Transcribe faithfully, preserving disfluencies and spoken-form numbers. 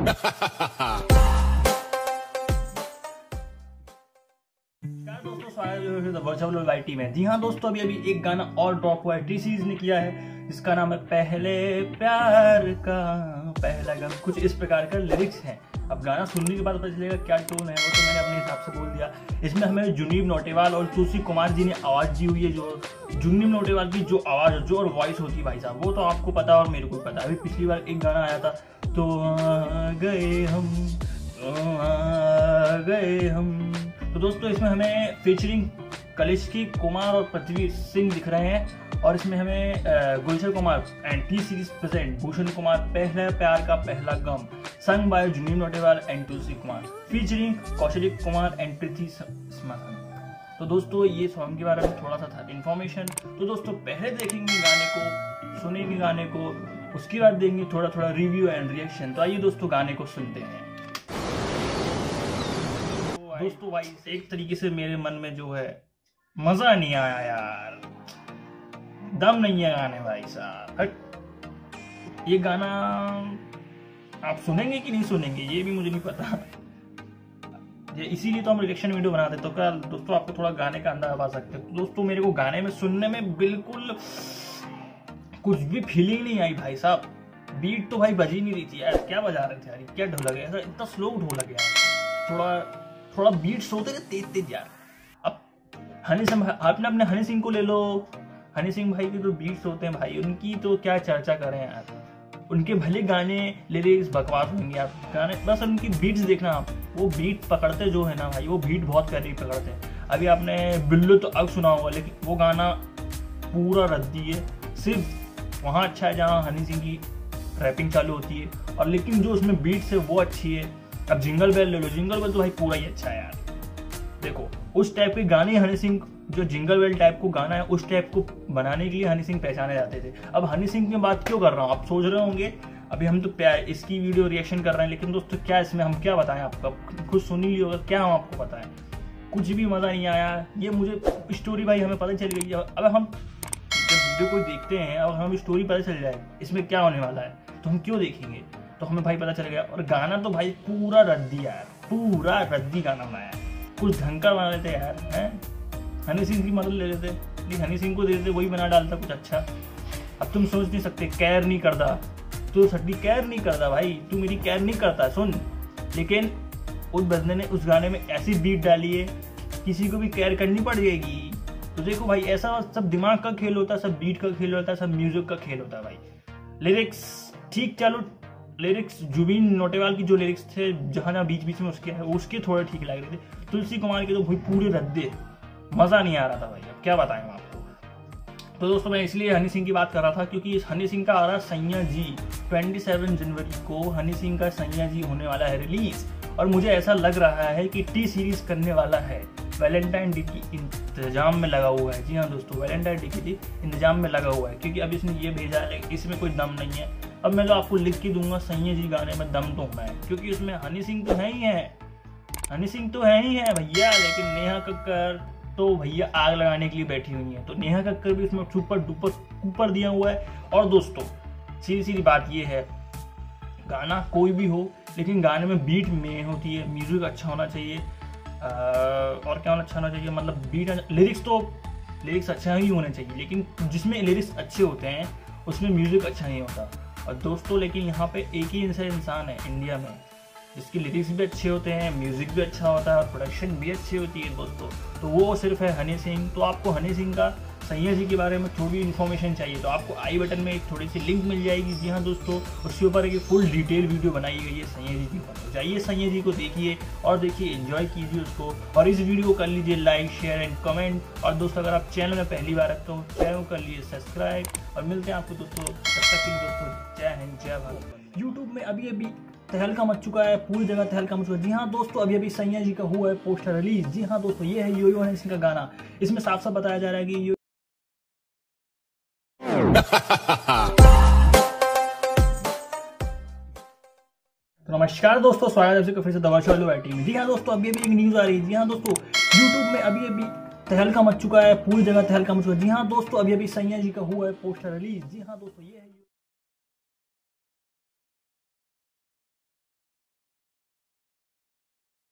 दोस्तों स्वागत है में। जी हाँ दोस्तों, अभी अभी एक गाना और ड्रॉप हुआ है, टी सीरीज ने किया है, जिसका नाम है पहले प्यार का पहला गम। कुछ इस प्रकार का लिरिक्स हैं। अब गाना सुनने के बाद पता चलेगा क्या टोन है, वो तो मैंने अपने हिसाब से बोल दिया। इसमें हमें जुनीब नौटियाल और तुलसी कुमार जी ने आवाज़ दी हुई है। जो जुनीब नौटियाल की जो आवाज़ जो और वॉइस होती है भाई साहब, वो तो आपको पता और मेरे को पता है। अभी पिछली बार एक गाना आया था, तो आ गए हम तो आ गए हम। तो दोस्तों इसमें हमें फीचरिंग कलिश्की कुमार और पृथ्वी सिंह दिख रहे हैं, और इसमें हमें Gulshan Kumar and T series present Bhushan Kumar Pehla Pyaar Ka Pehla Gham, song by जुनीब Nautiyal and Tulsi Kumar, featuring Kaushlik Kumar and Prithvi Smaran. तो दोस्तों ये सॉन्ग के बारे में थोड़ा सा था इन्फॉर्मेशन। तो दोस्तों पहले देखेंगे गाने को, सुनेंगे गाने को, उसके बाद देंगे थोड़ा थोड़ा रिव्यू एंड रिएक्शन। तो आइए दोस्तों गाने को सुनते हैं। दोस्तों भाई एक तरीके से मेरे मन में जो है मजा नहीं आया यार, दम नहीं है गाने भाई साहब। हट, ये गाना आप सुनेंगे कि नहीं सुनेंगे ये भी मुझे नहीं पता, ये इसीलिए तो हम रिएक्शन वीडियो बनाते। तो क्या दोस्तों आपको थोड़ा गाने का अंदाजा आ सकते हैं। दोस्तों मेरे को गाने में सुनने में बिल्कुल कुछ भी फीलिंग नहीं आई भाई साहब। बीट तो भाई बज ही नहीं रही थी यार, क्या बजा रहे थे यार, क्या ढोलक है ऐसा, इतना स्लो ढोलक यार। थोड़ा थोड़ा बीट सोते थे तेज तेज यार। अब हनी सिंह, आपने अपने हनी सिंह को ले लो, हनी सिंह भाई की तो बीट्स होते हैं भाई, उनकी तो क्या चर्चा करें यार। उनके भले गाने लिरिक्स बकवास होंगे, आप गाने बस उनकी बीट्स देखना आप, वो बीट पकड़ते जो है ना भाई, वो बीट बहुत प्यारी पकड़ते हैं। अभी आपने बिल्लो तो अब सुना होगा, लेकिन वो गाना पूरा रद्दी है। सिर्फ वहाँ अच्छा है जहाँ हनी सिंह की रैपिंग चालू होती है, और लेकिन जो उसमें बीट्स है वो अच्छी है। अब जिंगल बेल ले लो, जिंगल बेल तो भाई पूरा ही अच्छा है यार। देखो उस टाइप के गाने हनी सिंह, जो जिंगल बेल टाइप को गाना है उस टाइप को बनाने के लिए हनी सिंह पहचाने जाते थे। अब हनी सिंह की बात क्यों कर रहा हूँ आप सोच रहे होंगे, अभी हम तो इसकी वीडियो रिएक्शन कर रहे हैं, लेकिन दोस्तों क्या इसमें हम क्या बताएं आपको, खुद सुन ही होगा, क्या हम आपको बताएं, कुछ भी मजा नहीं आया। ये मुझे स्टोरी भाई हमें पता चल गई। अब हम जब वीडियो को देखते हैं और हमें स्टोरी पता चल जाए इसमें क्या होने वाला है, तो हम क्यों देखेंगे, तो हमें भाई पता चल गया। और गाना तो भाई पूरा रद्दी यार, पूरा रद्दी गाना बनाया, कुछ ढंग का बना लेते यार हैं। हनी सिंह की मदद ले लेते, लेकिन हनी सिंह को दे देते, वही बना डालता कुछ अच्छा। अब तुम सोच नहीं सकते केयर नहीं करता, तो सट्टी केयर नहीं करता भाई, तू मेरी केयर नहीं करता सुन। लेकिन उस बंदे ने उस गाने में ऐसी बीट डाली है किसी को भी केयर करनी पड़ जाएगी। तो देखो भाई ऐसा सब दिमाग का खेल होता है, सब बीट का खेल होता है, सब म्यूजिक का खेल होता है भाई। लिरिक्स ठीक, चलो लिरिक्स जुबीन नौटियाल की जो लिरिक्स थे जहाँ जहाँ बीच बीच में उसके उसके थोड़े ठीक लग रहे थे। तुलसी कुमार के तो भाई पूरे रद्दे, मज़ा नहीं आ रहा था भाई, अब क्या बताएं आपको। तो दोस्तों मैं इसलिए हनी सिंह की बात कर रहा था क्योंकि इस हनी सिंह का आ रहा सैया जी सत्ताईस जनवरी को हनी सिंह का सैया जी होने वाला है रिलीज, और मुझे ऐसा लग रहा है कि टी सीरीज करने वाला है, वैलेंटाइन डे की इंतजाम में लगा हुआ है। जी हाँ दोस्तों, वैलेंटाइन डे की इंतजाम में लगा हुआ है, क्योंकि अब इसने ये भेजा है इसमें कोई दम नहीं है। अब मैं तो आपको लिख के दूंगा सैया जी गाने में दम तो है, क्योंकि उसमें हनी सिंह तो है ही है, हनी सिंह तो है ही है भैया, लेकिन नेहा कक्कर तो भैया आग लगाने के लिए बैठी हुई है, तो नेहा कक्कर भी उसमें सुपर डुपर ऊपर दिया हुआ है। और दोस्तों सीधी सीधी बात ये है, गाना कोई भी हो लेकिन गाने में बीट में होती है, म्यूजिक अच्छा होना चाहिए, आ, और क्या होना अच्छा होना चाहिए, मतलब बीट, लिरिक्स तो लिरिक्स अच्छा ही होने चाहिए, लेकिन जिसमें लिरिक्स अच्छे होते हैं उसमें म्यूजिक अच्छा नहीं होता। और दोस्तों लेकिन यहाँ पे एक ही ऐसा इंसान है इंडिया में जिसकी लिरिक्स भी अच्छे होते हैं, म्यूजिक भी अच्छा होता है और प्रोडक्शन भी अच्छी होती है दोस्तों, तो वो सिर्फ है हनी सिंह। तो आपको हनी सिंह का सैया जी के बारे में थोड़ी इन्फॉर्मेशन चाहिए तो आपको आई बटन में एक थोड़ी सी लिंक मिल जाएगी। जी हाँ दोस्तों, उसके ऊपर एक फुल डिटेल वीडियो बनाई गई है सैया जी की ऊपर, जाइए सैया जी को देखिए और देखिए, एंजॉय कीजिए उसको, और इस वीडियो को कर लीजिए लाइक शेयर एंड कमेंट। और दोस्तों अगर आप चैनल में पहली बार आते हो चैनल कर लीजिए सब्सक्राइब, और मिलते हैं आपको दोस्तों, तब तक के लिए दोस्तों जय हिंद जय भारत। यूट्यूब में अभी अभी तहलका मच चुका है, पूरी जगह तहलका मच चुका है। जी हाँ दोस्तों, अभी अभी सैया जी का हुआ है पोस्टर रिलीज। जी हाँ दोस्तों, ये है यो यो हनी सिंह का गाना, इसमें साफ साफ बताया जा रहा है कि यो तो नमस्कार दोस्तों, स्वागत है फिर से दवा वालों बैठी में। जी हाँ दोस्तों, अभी अभी एक न्यूज आ रही है। जी हाँ दोस्तों, यूट्यूब में अभी अभी तहलका मच चुका है, पूरी जगह तहलका मच चुका है। जी हाँ दोस्तों, अभी अभी सैया जी का हुआ है पोस्टर रिलीज। जी हाँ दोस्तों, ये है